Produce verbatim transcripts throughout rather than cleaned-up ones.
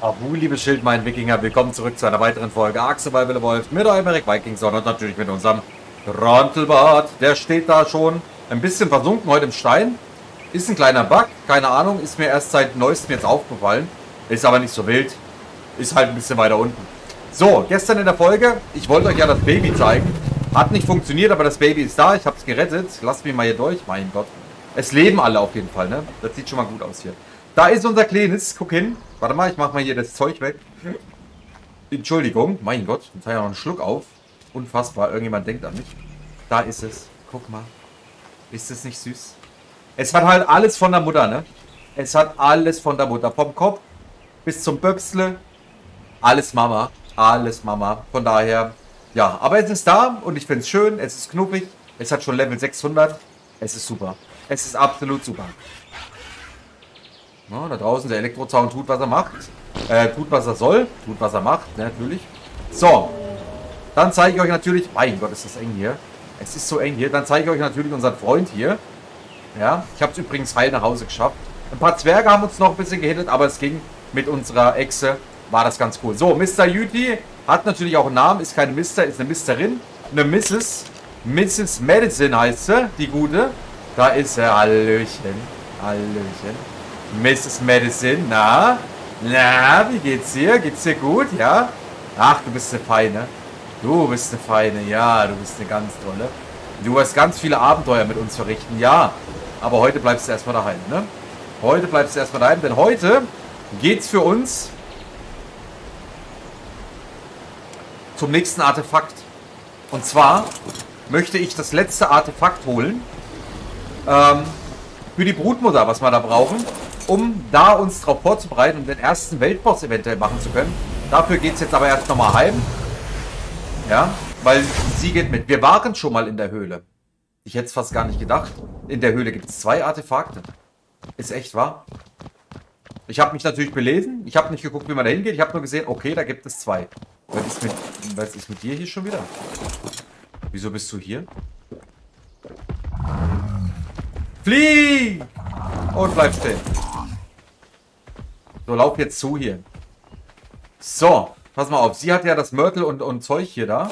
Ahu, liebe Schildmein Wikinger, willkommen zurück zu einer weiteren Folge Ark Survival Evolved mit eurem Eric Vikingson und natürlich mit unserem Rontelbart. Der steht da schon ein bisschen versunken heute im Stein. Ist ein kleiner Bug, keine Ahnung, ist mir erst seit neuestem jetzt aufgefallen. Ist aber nicht so wild, ist halt ein bisschen weiter unten. So, gestern in der Folge, ich wollte euch ja das Baby zeigen. Hat nicht funktioniert, aber das Baby ist da, ich habe es gerettet. Lasst mich mal hier durch, mein Gott. Es leben alle auf jeden Fall, ne? Das sieht schon mal gut aus hier. Da ist unser Kleines, guck hin. Warte mal, ich mach mal hier das Zeug weg. Entschuldigung, mein Gott, jetzt habe ich noch einen Schluck auf. Unfassbar, irgendjemand denkt an mich. Da ist es, guck mal. Ist es nicht süß? Es hat halt alles von der Mutter, ne? Es hat alles von der Mutter. Vom Kopf bis zum Böpsle. Alles Mama, alles Mama. Von daher, ja, aber es ist da und ich finde es schön, es ist knuffig. Es hat schon Level sechshundert. Es ist super. Es ist absolut super. Ja, da draußen der Elektrozaun tut, was er macht. Äh, tut, was er soll. Tut, was er macht, ne, natürlich. So. Dann zeige ich euch natürlich... Mein Gott, ist das eng hier. Es ist so eng hier. Dann zeige ich euch natürlich unseren Freund hier. Ja, ich habe es übrigens heil nach Hause geschafft. Ein paar Zwerge haben uns noch ein bisschen gehittet, aber es ging mit unserer Echse. War das ganz cool. So, Mister Yuti hat natürlich auch einen Namen. Ist keine Mister, ist eine Misterin. Eine Misses Misses Medicine heißt sie, die gute. Da ist sie. Hallöchen. Hallöchen. Misses Medicine, na? Na, wie geht's dir? Geht's dir gut, ja? Ach, du bist eine Feine. Du bist eine Feine, ja, du bist eine ganz tolle. Du wirst ganz viele Abenteuer mit uns verrichten, ja. Aber heute bleibst du erstmal daheim, ne? Heute bleibst du erstmal daheim, denn heute geht's für uns zum nächsten Artefakt. Und zwar möchte ich das letzte Artefakt holen. Ähm, für die Brutmutter, was wir da brauchen. Um da uns darauf vorzubereiten und den ersten Weltboss eventuell machen zu können. Dafür geht es jetzt aber erst nochmal heim. Ja, weil sie geht mit. Wir waren schon mal in der Höhle. Ich hätte es fast gar nicht gedacht. In der Höhle gibt es zwei Artefakte. Ist echt wahr? Ich habe mich natürlich belesen. Ich habe nicht geguckt, wie man da hingeht. Ich habe nur gesehen, okay, da gibt es zwei. Was ist mit, was ist mit dir hier schon wieder? Wieso bist du hier? Flieh! Und bleib stehen. So, lauf jetzt zu hier. So, pass mal auf. Sie hat ja das Mörtel und, und Zeug hier da.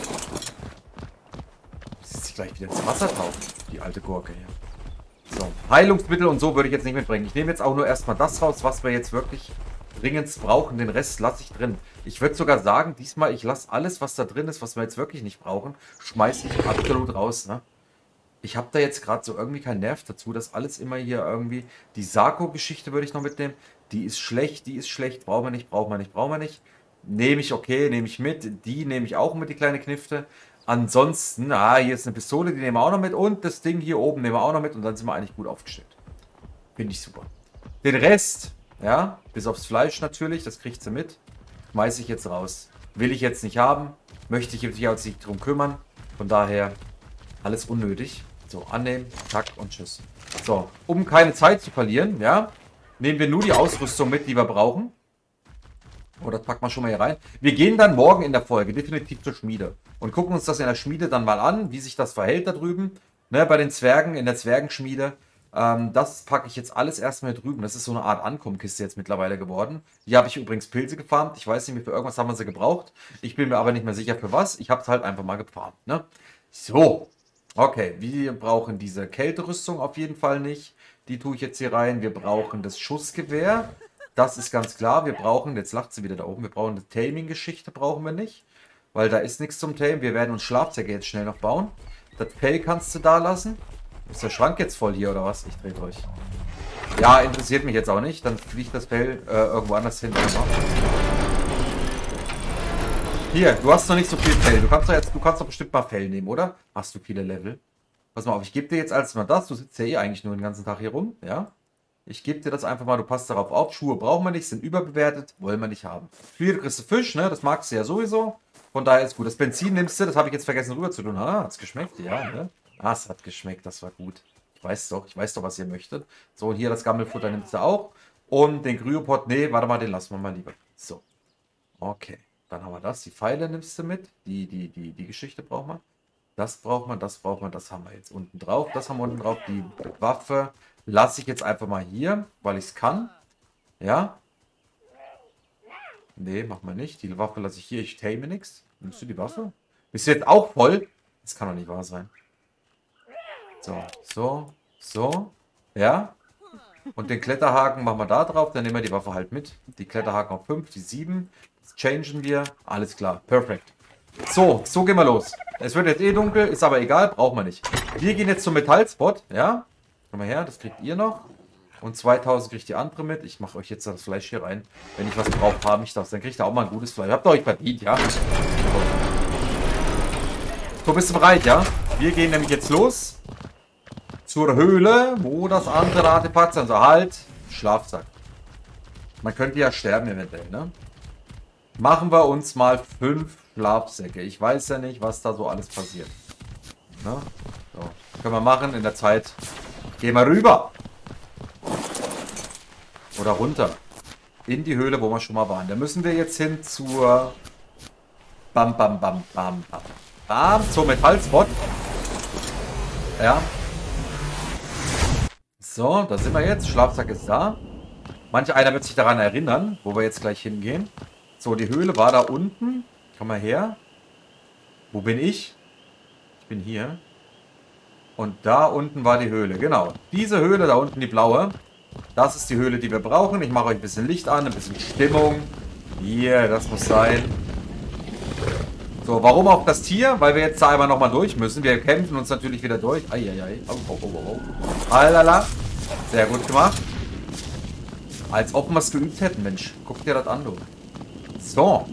Jetzt sie gleich wieder ins Wasser tauchen. Die alte Gurke hier. So, Heilungsmittel und so würde ich jetzt nicht mitbringen. Ich nehme jetzt auch nur erstmal das raus, was wir jetzt wirklich dringend brauchen. Den Rest lasse ich drin. Ich würde sogar sagen, diesmal, ich lasse alles, was da drin ist, was wir jetzt wirklich nicht brauchen, schmeiße ich absolut raus, ne? Ich habe da jetzt gerade so irgendwie keinen Nerv dazu, dass alles immer hier irgendwie... Die Sarko-Geschichte würde ich noch mitnehmen. Die ist schlecht, die ist schlecht. Brauchen wir nicht, brauchen wir nicht, brauchen wir nicht. Nehme ich, okay, nehme ich mit. Die nehme ich auch mit, die kleine Knifte. Ansonsten, ah, hier ist eine Pistole, die nehmen wir auch noch mit. Und das Ding hier oben nehmen wir auch noch mit. Und dann sind wir eigentlich gut aufgestellt. Finde ich super. Den Rest, ja, bis aufs Fleisch natürlich, das kriegt sie mit. Schmeiße ich jetzt raus. Will ich jetzt nicht haben. Möchte ich mich auch nicht drum kümmern. Von daher, alles unnötig. So, annehmen, tack und tschüss. So, um keine Zeit zu verlieren, ja, nehmen wir nur die Ausrüstung mit, die wir brauchen. Oh, das packen wir schon mal hier rein. Wir gehen dann morgen in der Folge definitiv zur Schmiede. Und gucken uns das in der Schmiede dann mal an, wie sich das verhält da drüben. Ne, bei den Zwergen, in der Zwergenschmiede. Ähm, das packe ich jetzt alles erstmal drüben. Das ist so eine Art Ankommkiste jetzt mittlerweile geworden. Hier habe ich übrigens Pilze gefarmt. Ich weiß nicht mehr, für irgendwas haben wir sie gebraucht. Ich bin mir aber nicht mehr sicher für was. Ich habe es halt einfach mal gefarmt, ne? So. Okay, wir brauchen diese Kälterüstung auf jeden Fall nicht. Die tue ich jetzt hier rein. Wir brauchen das Schussgewehr. Das ist ganz klar. Wir brauchen, jetzt lacht sie wieder da oben, wir brauchen eine Taming-Geschichte, brauchen wir nicht. Weil da ist nichts zum Tamen. Wir werden uns Schlafsäcke jetzt schnell noch bauen. Das Fell kannst du da lassen. Ist der Schrank jetzt voll hier oder was? Ich drehe durch. Ja, interessiert mich jetzt auch nicht. Dann fliegt das Fell äh, irgendwo anders hin. Hier, du hast noch nicht so viel Fell. Du kannst doch jetzt, du kannst doch bestimmt mal Fell nehmen, oder? Hast du viele Level? Pass mal auf, ich gebe dir jetzt alles mal das. Du sitzt ja eh eigentlich nur den ganzen Tag hier rum, ja? Ich gebe dir das einfach mal, du passt darauf auf. Schuhe brauchen wir nicht, sind überbewertet, wollen wir nicht haben. Hier kriegst du Fisch, ne? Das magst du ja sowieso. Von daher ist gut. Das Benzin nimmst du, das habe ich jetzt vergessen rüber zu tun. Ah, hat's geschmeckt? Ja, ne? Ah, es hat geschmeckt, das war gut. Ich weiß doch, ich weiß doch, was ihr möchtet. So, und hier das Gammelfutter nimmst du auch. Und den Kryopod, nee, warte mal, den lassen wir mal lieber. So. Okay. Dann haben wir das. Die Pfeile nimmst du mit. Die, die, die, die Geschichte braucht man. Das braucht man, das braucht man, das haben wir jetzt unten drauf. Das haben wir unten drauf. Die Waffe lasse ich jetzt einfach mal hier, weil ich es kann. Ja. Nee, mach mal nicht. Die Waffe lasse ich hier. Ich tame nichts. Nimmst du die Waffe? Bist du jetzt auch voll? Das kann doch nicht wahr sein. So, so, so. Ja. Und den Kletterhaken machen wir da drauf. Dann nehmen wir die Waffe halt mit. Die Kletterhaken auf fünf, die sieben. Das changen wir. Alles klar. Perfekt. So, so gehen wir los. Es wird jetzt eh dunkel. Ist aber egal. Brauchen wir nicht. Wir gehen jetzt zum Metallspot. Ja. Komm mal her. Das kriegt ihr noch. Und zweitausend kriegt die andere mit. Ich mache euch jetzt das Fleisch hier rein. Wenn ich was brauche, habe ich das. Dann kriegt ihr auch mal ein gutes Fleisch. Habt ihr euch verdient, ja? So, bist du bereit, ja? Wir gehen nämlich jetzt los zur Höhle, wo das andere Artefakt ist. Also halt, Schlafsack. Man könnte ja sterben eventuell, ne? Machen wir uns mal fünf Schlafsäcke. Ich weiß ja nicht, was da so alles passiert. Ne? So, können wir machen. In der Zeit gehen wir rüber. Oder runter. In die Höhle, wo wir schon mal waren. Da müssen wir jetzt hin zur... Bam, bam, bam, bam, bam. Bam, zum Metallspot. Ja. So, da sind wir jetzt. Schlafsack ist da. Manch einer wird sich daran erinnern, wo wir jetzt gleich hingehen. So, die Höhle war da unten. Komm mal her. Wo bin ich? Ich bin hier. Und da unten war die Höhle. Genau. Diese Höhle, da unten die blaue. Das ist die Höhle, die wir brauchen. Ich mache euch ein bisschen Licht an, ein bisschen Stimmung. Hier, das muss sein. So, warum auch das Tier? Weil wir jetzt da einmal nochmal durch müssen. Wir kämpfen uns natürlich wieder durch. Eieiei. Oh, oh, oh, oh. Alala. Sehr gut gemacht. Als ob wir es geübt hätten, Mensch. Guck dir das an, du. So.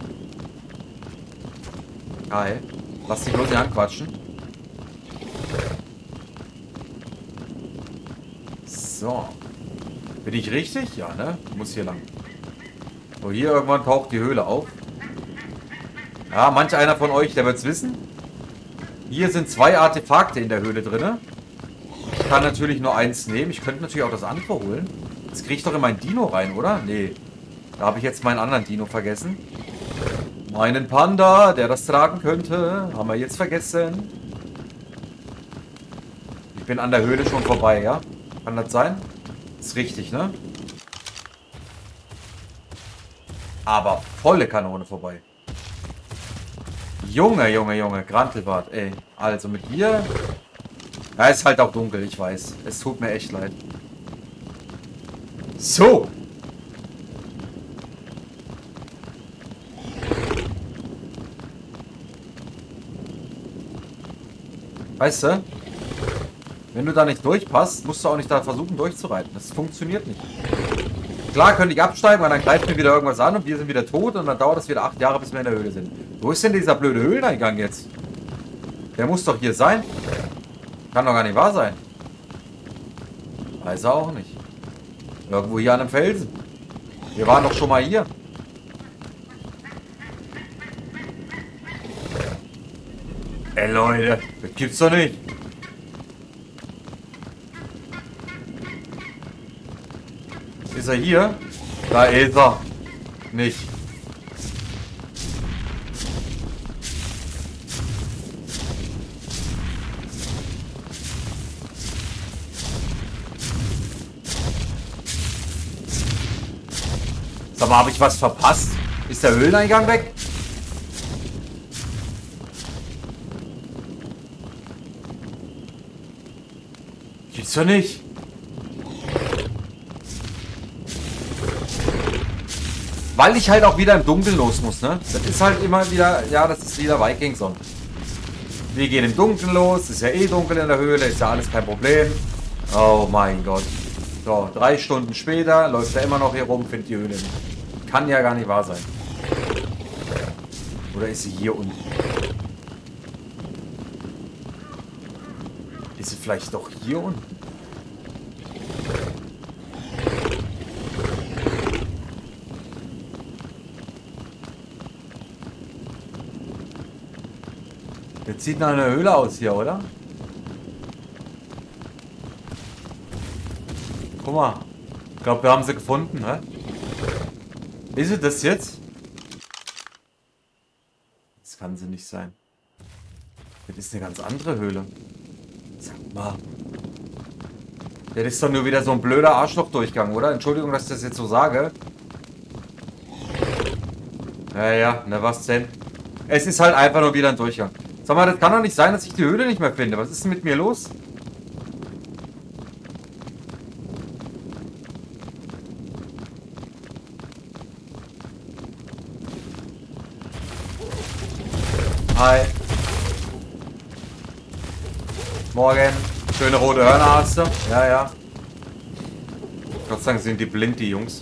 Geil. Lass dich bloß nicht anquatschen. So. Bin ich richtig? Ja, ne? Ich muss hier lang. So, hier irgendwann taucht die Höhle auf. Ja, manch einer von euch, der wird es wissen. Hier sind zwei Artefakte in der Höhle drin. Ich kann natürlich nur eins nehmen. Ich könnte natürlich auch das andere holen. Das kriege ich doch in mein Dino rein, oder? Nee. Da habe ich jetzt meinen anderen Dino vergessen. Meinen Panda, der das tragen könnte. Haben wir jetzt vergessen. Ich bin an der Höhle schon vorbei, ja? Kann das sein? Ist richtig, ne? Aber volle Kanone vorbei. Junge, Junge, Junge. Grantelbart, ey. Also mit dir... Ja, ist halt auch dunkel, ich weiß. Es tut mir echt leid. So. Weißt du? Wenn du da nicht durchpasst, musst du auch nicht da versuchen durchzureiten. Das funktioniert nicht. Klar könnte ich absteigen, weil dann greift mir wieder irgendwas an und wir sind wieder tot und dann dauert es wieder acht Jahre, bis wir in der Höhle sind. Wo ist denn dieser blöde Höhleneingang jetzt? Der muss doch hier sein. Kann doch gar nicht wahr sein. Weiß er auch nicht. Irgendwo hier an einem Felsen. Wir waren doch schon mal hier. Ey Leute, das gibt's doch nicht. Ist er hier? Da ist er. Nicht. Sag mal, habe ich was verpasst? Ist der Höhleneingang weg? Gibt's doch nicht. Weil ich halt auch wieder im Dunkeln los muss, ne? Das ist halt immer wieder, ja, das ist wieder Viking Song. Wir gehen im Dunkeln los, ist ja eh dunkel in der Höhle, ist ja alles kein Problem. Oh mein Gott. So, drei Stunden später läuft er immer noch hier rum, findet die Höhle nicht. Kann ja gar nicht wahr sein. Oder ist sie hier unten? Ist sie vielleicht doch hier unten? Das sieht nach einer Höhle aus hier, oder? Guck mal. Ich glaube, wir haben sie gefunden, ne? Ist sie das jetzt? Das kann sie nicht sein. Das ist eine ganz andere Höhle. Sag mal. Das ist doch nur wieder so ein blöder Arschlochdurchgang, oder? Entschuldigung, dass ich das jetzt so sage. Ja, ja, na was denn? Es ist halt einfach nur wieder ein Durchgang. Sag mal, das kann doch nicht sein, dass ich die Höhle nicht mehr finde. Was ist denn mit mir los? Hi. Morgen. Schöne rote Hörner hast du. Ja, ja. Gott sei Dank sind die blind, die Jungs.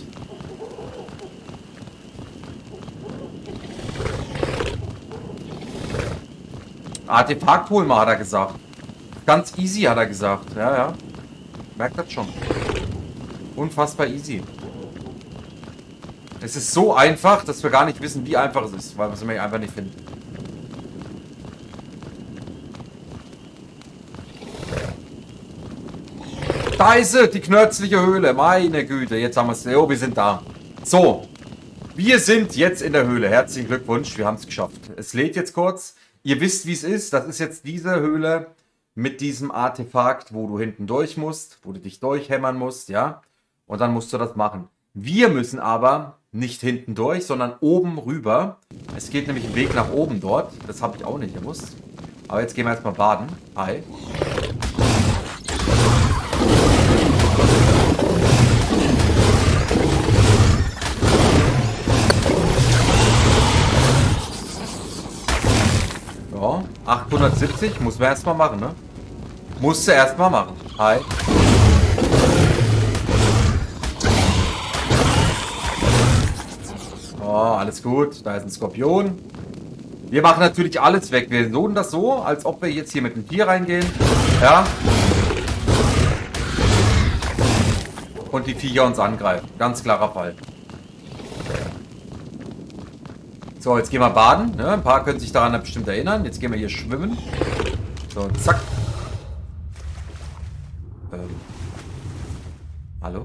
Artefakt holen mal, hat er gesagt. Ganz easy, hat er gesagt. Ja, ja. Merkt das schon. Unfassbar easy. Es ist so einfach, dass wir gar nicht wissen, wie einfach es ist, weil wir es nämlich einfach nicht finden. Da ist sie, die knörzliche Höhle. Meine Güte, jetzt haben wir es. Jo, wir sind da. So. Wir sind jetzt in der Höhle. Herzlichen Glückwunsch, wir haben es geschafft. Es lädt jetzt kurz. Ihr wisst, wie es ist. Das ist jetzt diese Höhle mit diesem Artefakt, wo du hinten durch musst, wo du dich durchhämmern musst, ja. Und dann musst du das machen. Wir müssen aber nicht hinten durch, sondern oben rüber. Es geht nämlich ein Weg nach oben dort. Das habe ich auch nicht gewusst. Aber jetzt gehen wir erstmal baden. Hi. Ja, achthundertsiebzig muss man erstmal machen, ne? Musste erstmal machen. Hi. Oh, alles gut. Da ist ein Skorpion. Wir machen natürlich alles weg. Wir tun das so, als ob wir jetzt hier mit dem Tier reingehen. Ja. Und die Viecher uns angreifen. Ganz klarer Fall. So, jetzt gehen wir baden. Ne? Ein paar können sich daran bestimmt erinnern. Jetzt gehen wir hier schwimmen. So, zack. Ähm. Hallo?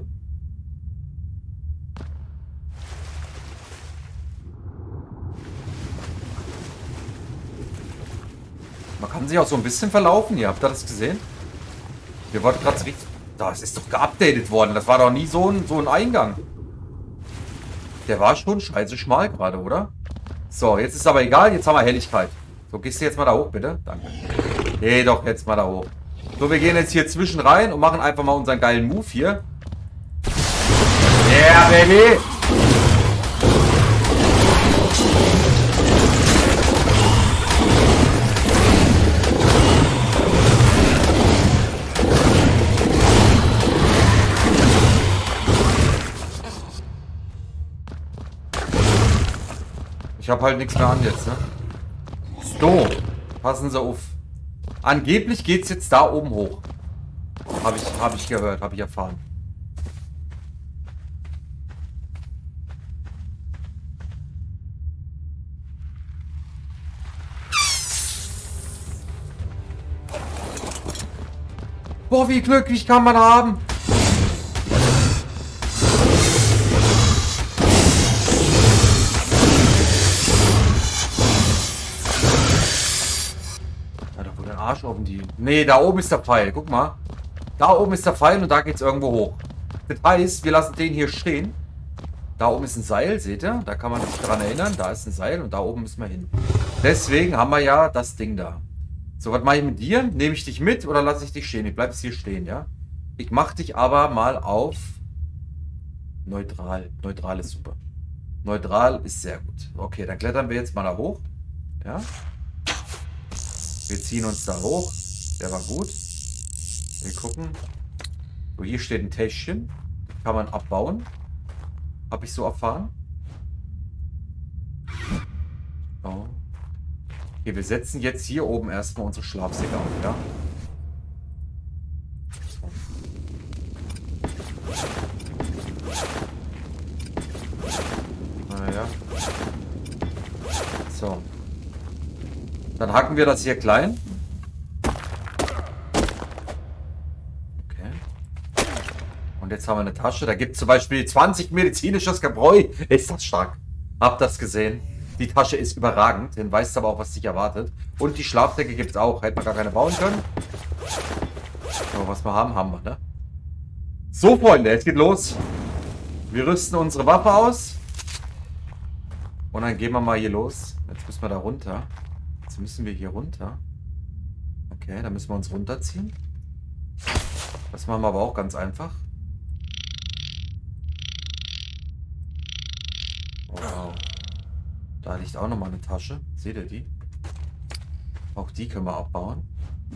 Man kann sich auch so ein bisschen verlaufen. Ihr habt ihr das gesehen? Wir wollten gerade so richtig... Das ist doch geupdatet worden. Das war doch nie so ein, so ein Eingang. Der war schon scheiße schmal gerade, oder? So, jetzt ist aber egal. Jetzt haben wir Helligkeit. So, gehst du jetzt mal da hoch, bitte? Danke. Geh doch jetzt mal da hoch. So, wir gehen jetzt hier zwischen rein und machen einfach mal unseren geilen Move hier. Yeah, baby! Ich habe halt nichts mehr an jetzt, ne? So, passen Sie auf. Angeblich geht's jetzt da oben hoch. Habe ich, hab ich gehört, habe ich erfahren. Boah, wie glücklich kann man haben? Arsch oben die. Nee, da oben ist der Pfeil. Guck mal. Da oben ist der Pfeil und da geht es irgendwo hoch. Das heißt, wir lassen den hier stehen. Da oben ist ein Seil, seht ihr? Da kann man sich dran erinnern. Da ist ein Seil und da oben müssen wir hin. Deswegen haben wir ja das Ding da. So, was mache ich mit dir? Nehme ich dich mit oder lasse ich dich stehen? Ich bleibe jetzt hier stehen, ja? Ich mache dich aber mal auf neutral. Neutral ist super. Neutral ist sehr gut. Okay, dann klettern wir jetzt mal da hoch. Ja? Wir ziehen uns da hoch. Der war gut. Wir gucken. So, hier steht ein Täschchen. Kann man abbauen. Habe ich so erfahren. Oh. Okay, wir setzen jetzt hier oben erstmal unsere Schlafsäcke auf, ja? Naja. So. Dann hacken wir das hier klein. Okay. Und jetzt haben wir eine Tasche. Da gibt es zum Beispiel zwanzig medizinisches Gebräu. Ist das stark. Habt das gesehen? Die Tasche ist überragend. Dann weißt du aber auch, was dich erwartet. Und die Schlafdecke gibt es auch. Hätte man gar keine bauen können. Aber was wir haben, haben wir, ne? So, Freunde, es geht los. Wir rüsten unsere Waffe aus. Und dann gehen wir mal hier los. Jetzt müssen wir da runter. Jetzt müssen wir hier runter. Okay, dann müssen wir uns runterziehen. Das machen wir aber auch ganz einfach. Wow. Da liegt auch nochmal eine Tasche. Seht ihr die? Auch die können wir abbauen.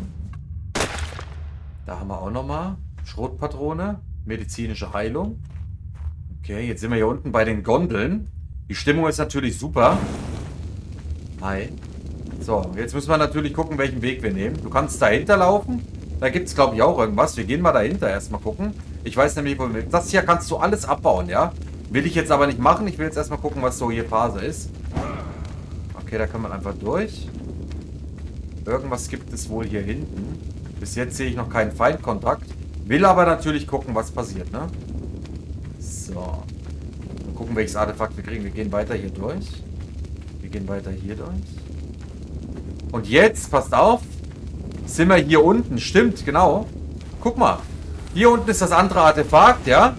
Da haben wir auch nochmal Schrotpatrone. Medizinische Heilung. Okay, jetzt sind wir hier unten bei den Gondeln. Die Stimmung ist natürlich super. Hi. So, jetzt müssen wir natürlich gucken, welchen Weg wir nehmen. Du kannst dahinter laufen. Da gibt es, glaube ich, auch irgendwas. Wir gehen mal dahinter erstmal gucken. Ich weiß nämlich, wo wir... Das hier kannst du alles abbauen, ja? Will ich jetzt aber nicht machen. Ich will jetzt erstmal gucken, was so hier Phase ist. Okay, da kann man einfach durch. Irgendwas gibt es wohl hier hinten. Bis jetzt sehe ich noch keinen Feindkontakt. Will aber natürlich gucken, was passiert, ne? So. Mal gucken, welches Artefakt wir kriegen. Wir gehen weiter hier durch. Wir gehen weiter hier durch. Und jetzt, passt auf, sind wir hier unten. Stimmt, genau. Guck mal. Hier unten ist das andere Artefakt, ja?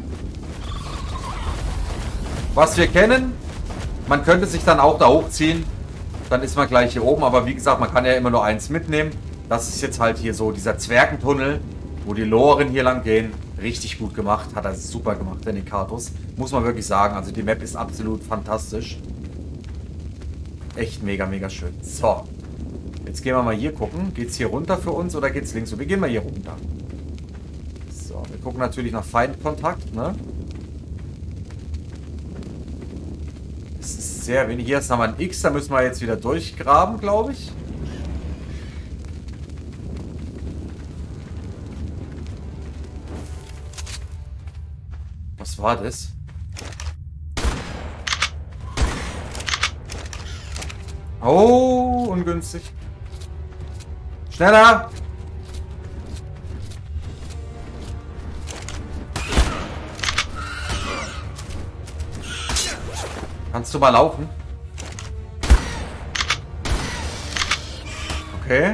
Was wir kennen. Man könnte sich dann auch da hochziehen. Dann ist man gleich hier oben. Aber wie gesagt, man kann ja immer nur eins mitnehmen. Das ist jetzt halt hier so dieser Zwergentunnel, wo die Loren hier lang gehen. Richtig gut gemacht. Hat er super gemacht, der Nikatus. Muss man wirklich sagen. Also die Map ist absolut fantastisch. Echt mega, mega schön. So. Jetzt gehen wir mal hier gucken. Geht es hier runter für uns oder geht es links? Wir gehen mal hier runter. So, wir gucken natürlich nach Feindkontakt, ne? Es ist sehr wenig. Hier ist nochmal ein X, da müssen wir jetzt wieder durchgraben, glaube ich. Was war das? Oh, ungünstig. Schneller! Kannst du mal laufen? Okay.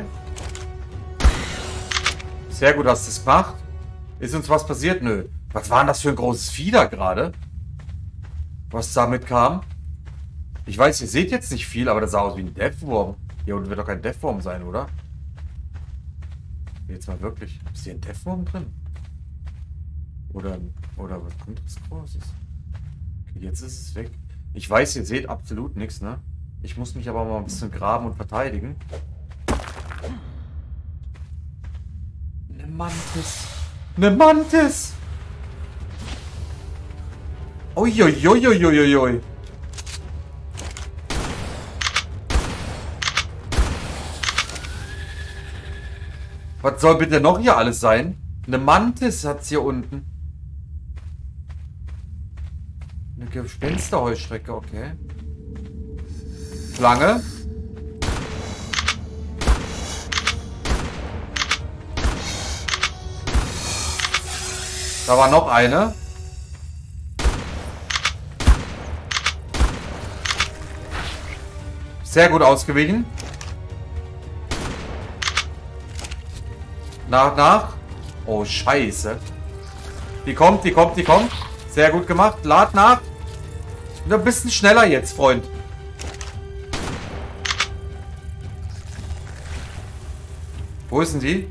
Sehr gut, hast du es gemacht. Ist uns was passiert? Nö. Was war denn das für ein großes Vieh da gerade? Was damit kam? Ich weiß, ihr seht jetzt nicht viel, aber das sah aus wie ein Deathworm. Hier unten wird doch kein Deathworm sein, oder? Jetzt mal wirklich. Ist hier ein Deathworm drin? Oder, oder was anderes Großes? Okay, jetzt ist es weg. Ich weiß, ihr seht absolut nichts, ne? Ich muss mich aber mal ein bisschen graben und verteidigen. Eine Mantis. Eine Mantis! Uiuiuiuiuiui. Was soll bitte noch hier alles sein? Eine Mantis hat's hier unten. Eine Gespensterheuschrecke, okay. Schlange. Da war noch eine. Sehr gut ausgewichen. Nach, nach. Oh, scheiße. Die kommt, die kommt, die kommt. Sehr gut gemacht. Lad nach. Ein bisschen schneller jetzt, Freund. Wo ist denn die?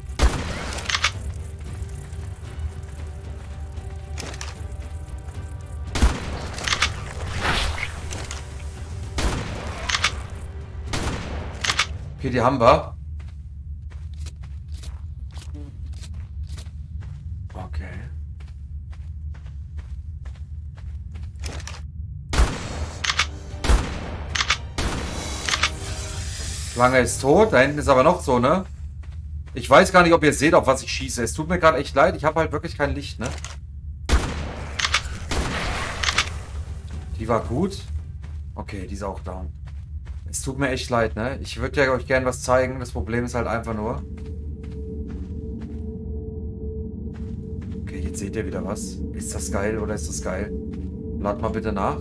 Okay, die haben wir. Okay. Schlange ist tot. Da hinten ist aber noch so, ne? Ich weiß gar nicht, ob ihr seht, auf was ich schieße. Es tut mir gerade echt leid. Ich habe halt wirklich kein Licht, ne? Die war gut. Okay, die ist auch down. Es tut mir echt leid, ne? Ich würde ja euch gerne was zeigen. Das Problem ist halt einfach nur... Okay, jetzt seht ihr wieder was. Ist das geil oder ist das geil? Lad mal bitte nach.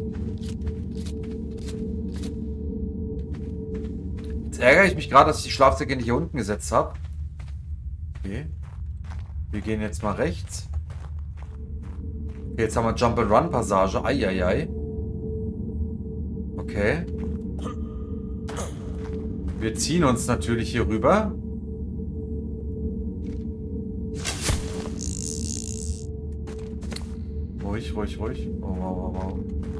Jetzt ärgere ich mich gerade, dass ich die Schlafsäcke nicht hier unten gesetzt habe. Okay. Wir gehen jetzt mal rechts. Okay, jetzt haben wir Jump-and-Run-Passage. Eieiei. Okay. Wir ziehen uns natürlich hier rüber. Ruhig, ruhig, ruhig. Oh, wow, wow, wow.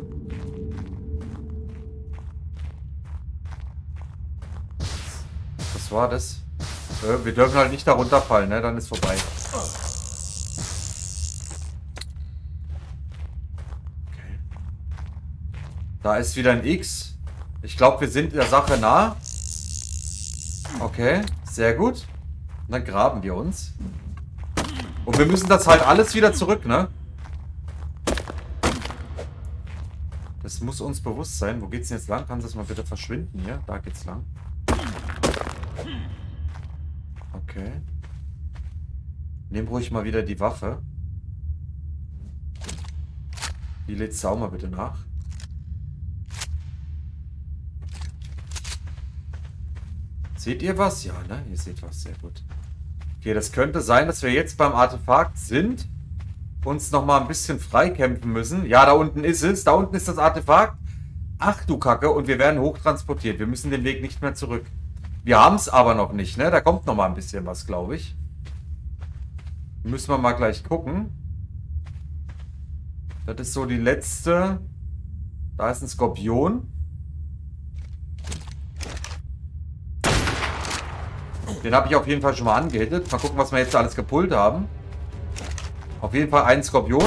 Was war das? Äh, wir dürfen halt nicht da runterfallen, ne? Dann ist vorbei. Okay. Da ist wieder ein X. Ich glaube, wir sind der Sache nah. Okay, sehr gut. Und dann graben wir uns. Und wir müssen das halt alles wieder zurück, ne? Das muss uns bewusst sein. Wo geht's denn jetzt lang? Kann das mal bitte verschwinden hier? Da geht's lang. Okay. Nehm ruhig mal wieder die Waffe. Die lädt Sau mal bitte nach. Seht ihr was? Ja, ne? Ihr seht was. Sehr gut. Okay, das könnte sein, dass wir jetzt beim Artefakt sind. Uns nochmal ein bisschen freikämpfen müssen. Ja, da unten ist es. Da unten ist das Artefakt. Ach du Kacke. Und wir werden hochtransportiert. Wir müssen den Weg nicht mehr zurück. Wir haben es aber noch nicht, ne? Da kommt noch mal ein bisschen was, glaube ich. Müssen wir mal gleich gucken. Das ist so die letzte. Da ist ein Skorpion. Den habe ich auf jeden Fall schon mal angehittet. Mal gucken, was wir jetzt alles gepullt haben. Auf jeden Fall ein Skorpion.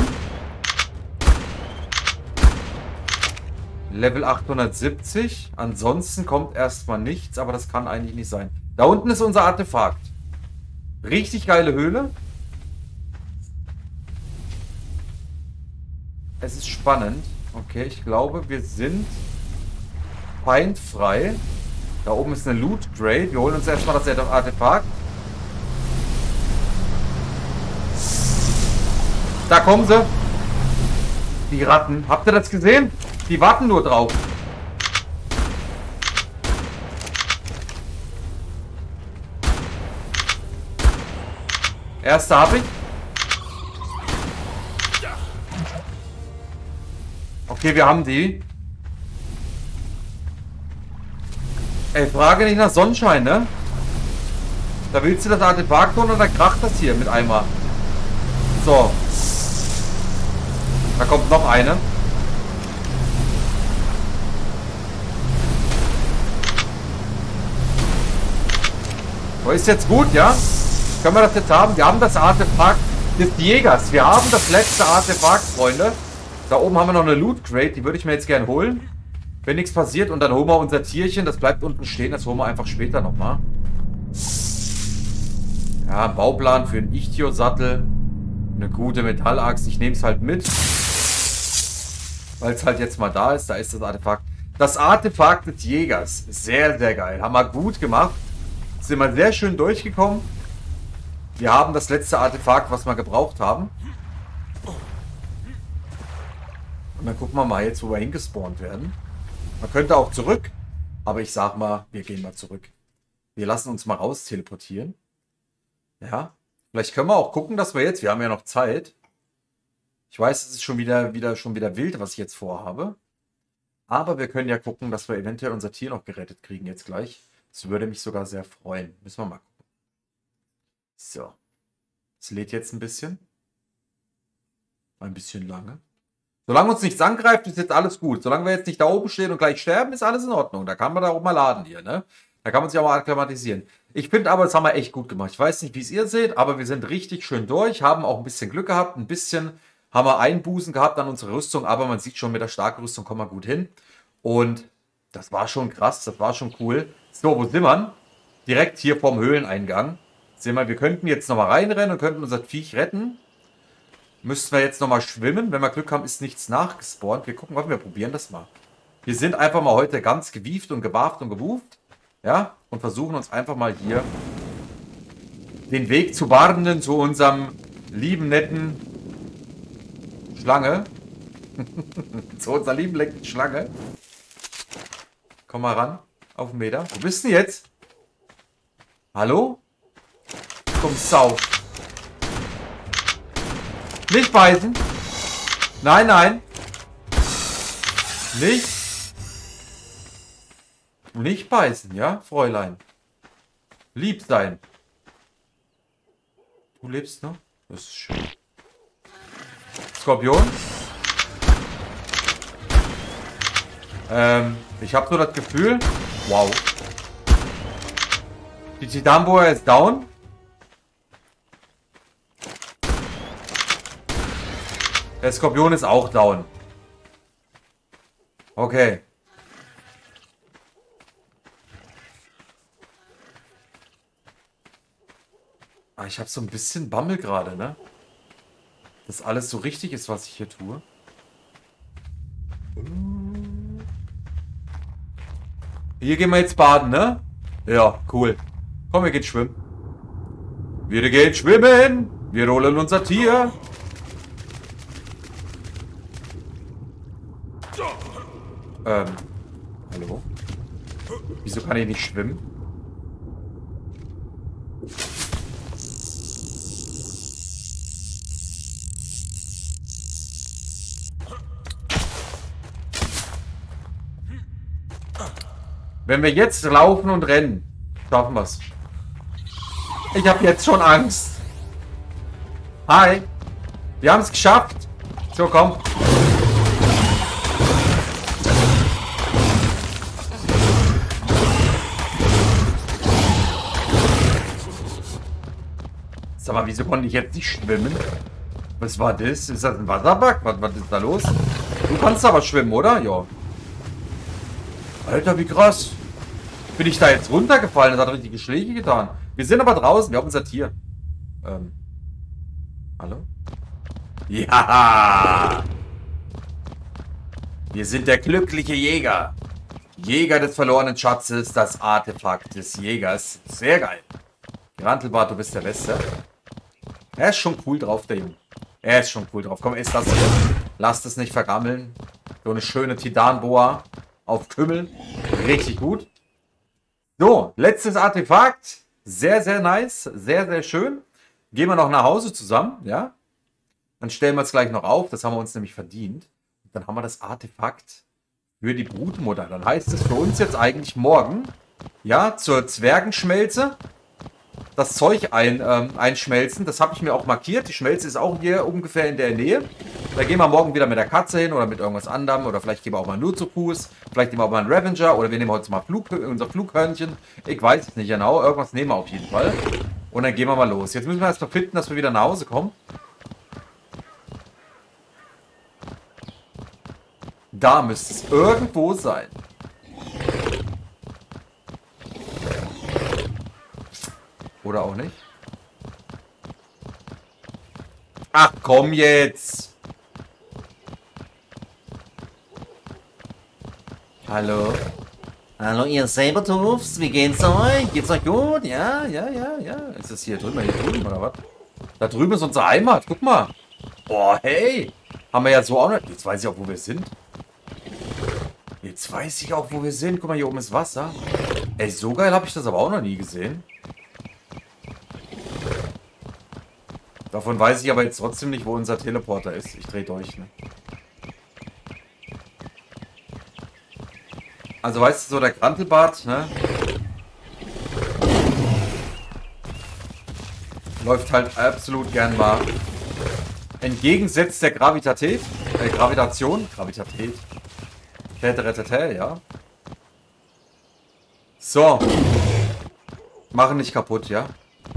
Level achthundertsiebzig. Ansonsten kommt erstmal nichts, aber das kann eigentlich nicht sein. Da unten ist unser Artefakt. Richtig geile Höhle. Es ist spannend. Okay, ich glaube, wir sind feindfrei. Da oben ist eine Loot Crate. Wir holen uns erstmal das Artefakt. Da kommen sie. Die Ratten. Habt ihr das gesehen? Die warten nur drauf. Erste habe ich. Okay, wir haben die. Ey, frage nicht nach Sonnenschein, ne? Da willst du das Artefakt holen und dann kracht das hier mit einmal. So. Da kommt noch eine. So, ist jetzt gut, ja? Können wir das jetzt haben? Wir haben das Artefakt des Jägers. Wir haben das letzte Artefakt, Freunde. Da oben haben wir noch eine Loot Crate. Die würde ich mir jetzt gerne holen. Wenn nichts passiert. Und dann holen wir unser Tierchen. Das bleibt unten stehen. Das holen wir einfach später nochmal. Ja, Bauplan für einen Ichtio-Sattel. Eine gute Metallachs. Ich nehme es halt mit. Weil es halt jetzt mal da ist. Da ist das Artefakt. Das Artefakt des Jägers. Sehr, sehr geil. Haben wir gut gemacht. Sind wir sehr schön durchgekommen. Wir haben das letzte Artefakt, was wir gebraucht haben. Und dann gucken wir mal jetzt, wo wir hingespawnt werden. Man könnte auch zurück. Aber ich sag mal, wir gehen mal zurück. Wir lassen uns mal raus teleportieren. Ja. Vielleicht können wir auch gucken, dass wir jetzt... Wir haben ja noch Zeit. Ich weiß, es ist schon wieder, wieder, schon wieder wild, was ich jetzt vorhabe. Aber wir können ja gucken, dass wir eventuell unser Tier noch gerettet kriegen jetzt gleich. Das würde mich sogar sehr freuen. Müssen wir mal gucken. So. Es lädt jetzt ein bisschen. Ein bisschen lange. Solange uns nichts angreift, ist jetzt alles gut. Solange wir jetzt nicht da oben stehen und gleich sterben, ist alles in Ordnung. Da kann man da auch mal laden hier, ne? Da kann man sich auch mal akklimatisieren. Ich finde aber, das haben wir echt gut gemacht. Ich weiß nicht, wie es ihr seht, aber wir sind richtig schön durch. Haben auch ein bisschen Glück gehabt. Ein bisschen haben wir Einbußen gehabt an unserer Rüstung. Aber man sieht schon, mit der starken Rüstung kommen wir gut hin. Und das war schon krass. Das war schon cool. So, wo sind wir? Direkt hier vorm Höhleneingang. Sehen wir, wir könnten jetzt nochmal reinrennen und könnten unser Viech retten. Müssten wir jetzt nochmal schwimmen. Wenn wir Glück haben, ist nichts nachgespawnt. Wir gucken, wir probieren das mal. Wir sind einfach mal heute ganz gewieft und gebarft und gewuft. Ja, und versuchen uns einfach mal hier den Weg zu bahnen zu unserem lieben, netten Schlange. Zu unserer lieben, netten Schlange. Komm mal ran. Auf den Meter. Wo bist du jetzt? Hallo? Komm, Sau. Nicht beißen. Nein, nein. Nicht Nicht beißen, ja, Fräulein? Lieb sein. Du lebst noch? Das ist schön. Skorpion? Ähm, ich habe so das Gefühl... Wow. Die Titanboa ist down. Der Skorpion ist auch down. Okay. Ah, ich habe so ein bisschen Bammel gerade, ne? Dass alles so richtig ist, was ich hier tue. Hier gehen wir jetzt baden, ne? Ja, cool. Komm, wir gehen schwimmen. Wir gehen schwimmen. Wir holen unser Tier. Ähm, hallo? Wieso kann ich nicht schwimmen? Wenn wir jetzt laufen und rennen, schaffen wir es. Ich habe jetzt schon Angst. Hi. Wir haben es geschafft. So, komm. Sag mal, wieso konnte ich jetzt nicht schwimmen? Was war das? Ist das ein Wasserbug? Was, was ist da los? Du kannst aber schwimmen, oder? Ja. Alter, wie krass. Bin ich da jetzt runtergefallen? Das hat richtige Schläge getan. Wir sind aber draußen. Wir haben unser Tier. Ähm. Hallo? Ja! Wir sind der glückliche Jäger. Jäger des verlorenen Schatzes, das Artefakt des Jägers. Sehr geil. Grantelbart, du bist der Beste. Er ist schon cool drauf, der Junge. Er ist schon cool drauf. Komm, ess das hier. Lass das nicht vergammeln. So eine schöne Titanboa auf Kümmel. Richtig gut. So, letztes Artefakt. Sehr, sehr nice. Sehr, sehr schön. Gehen wir noch nach Hause zusammen, ja? Dann stellen wir es gleich noch auf. Das haben wir uns nämlich verdient. Dann haben wir das Artefakt für die Brutmutter. Dann heißt es für uns jetzt eigentlich morgen, ja, zur Zwergenschmelze das Zeug ein, ähm, einschmelzen. Das habe ich mir auch markiert. Die Schmelze ist auch hier ungefähr in der Nähe. Da gehen wir morgen wieder mit der Katze hin oder mit irgendwas anderem. Oder vielleicht gehen wir auch mal nur zu Fuß. Vielleicht nehmen wir auch mal einen Revenger. Oder wir nehmen heute mal Flug, unser Flughörnchen. Ich weiß es nicht genau. Irgendwas nehmen wir auf jeden Fall. Und dann gehen wir mal los. Jetzt müssen wir erst mal finden, dass wir wieder nach Hause kommen. Da müsste es irgendwo sein. Oder auch nicht. Ach, komm jetzt. Hallo. Hallo, ihr Sabertooths. Wie geht's euch? Geht's euch gut? Ja, ja, ja, ja. Ist das hier drüben? Hier drüben, oder was? Da drüben ist unsere Heimat. Guck mal. Boah, hey. Haben wir ja so auch nicht. Jetzt weiß ich auch, wo wir sind. Jetzt weiß ich auch, wo wir sind. Guck mal, hier oben ist Wasser. Ey, so geil habe ich das aber auch noch nie gesehen. Davon weiß ich aber jetzt trotzdem nicht, wo unser Teleporter ist. Ich drehe durch, ne? Also weißt du, so der Grantelbart, ne? Läuft halt absolut gern mal entgegensetzt der Gravitatät. Äh, Gravitation. Gravitatät. Täterätetä, ja. So. Machen nicht kaputt, ja.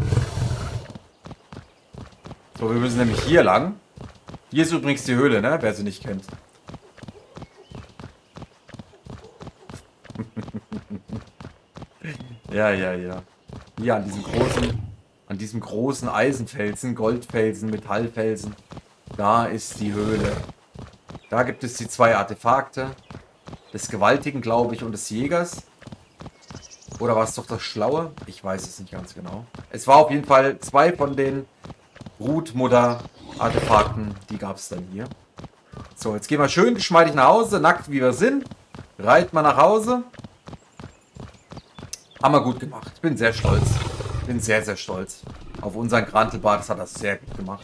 So, wir müssen nämlich hier lang. Hier ist übrigens die Höhle, ne? Wer sie nicht kennt. Ja, ja, ja. Hier an diesem großen, an diesem großen Eisenfelsen, Goldfelsen, Metallfelsen. Da ist die Höhle. Da gibt es die zwei Artefakte. Des Gewaltigen, glaube ich, und des Jägers. Oder war es doch das Schlaue? Ich weiß es nicht ganz genau. Es war auf jeden Fall zwei von den Brutmutter-Artefakten. Die gab es dann hier. So, jetzt gehen wir schön geschmeidig nach Hause. Nackt wie wir sind. Reiten wir nach Hause. Haben wir gut gemacht. Ich bin sehr stolz. Bin sehr, sehr stolz. Auf unseren Grantelbart. Das hat er sehr gut gemacht.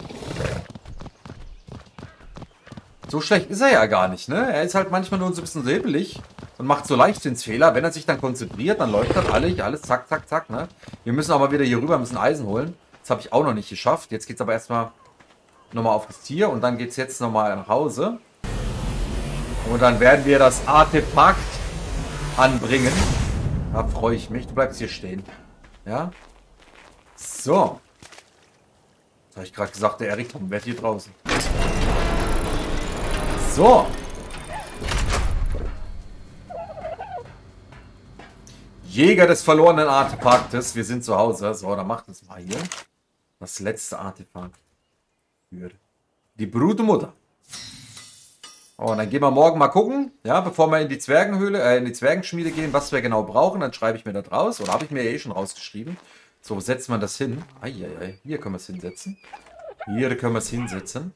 So schlecht ist er ja gar nicht, ne? Er ist halt manchmal nur so ein bisschen säbelig. und macht so Leichtsinnsfehler. Wenn er sich dann konzentriert, dann läuft das alles, alles zack, zack, zack. Ne? Wir müssen aber wieder hier rüber, müssen Eisen holen. Das habe ich auch noch nicht geschafft. Jetzt geht es aber erstmal nochmal auf das Tier und dann geht es jetzt nochmal nach Hause. Und dann werden wir das Artefakt anbringen. Da freue ich mich. Du bleibst hier stehen. Ja? So. Das habe ich gerade gesagt, der Erik kommt, hier draußen. So. Jäger des verlorenen Artefaktes. Wir sind zu Hause. So, dann macht es mal hier. Das letzte Artefakt. Für die Brutmutter. Oh, und dann gehen wir morgen mal gucken, ja, bevor wir in die Zwergenhöhle, äh, in die Zwergenschmiede gehen, was wir genau brauchen. Dann schreibe ich mir das raus. Oder habe ich mir ja eh schon rausgeschrieben. So, setzt man das hin. Eieiei, hier können wir es hinsetzen. Hier können wir es hinsetzen.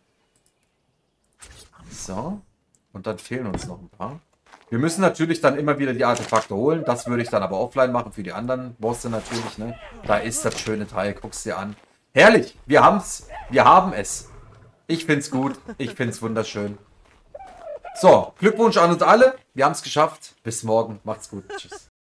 So. Und dann fehlen uns noch ein paar. Wir müssen natürlich dann immer wieder die Artefakte holen. Das würde ich dann aber offline machen für die anderen Bosse natürlich, ne? Da ist das schöne Teil. Guck's dir an. Herrlich. Wir haben's. Wir haben es. Ich find's gut. Ich find's wunderschön. So, Glückwunsch an uns alle. Wir haben es geschafft. Bis morgen. Macht's gut. Tschüss.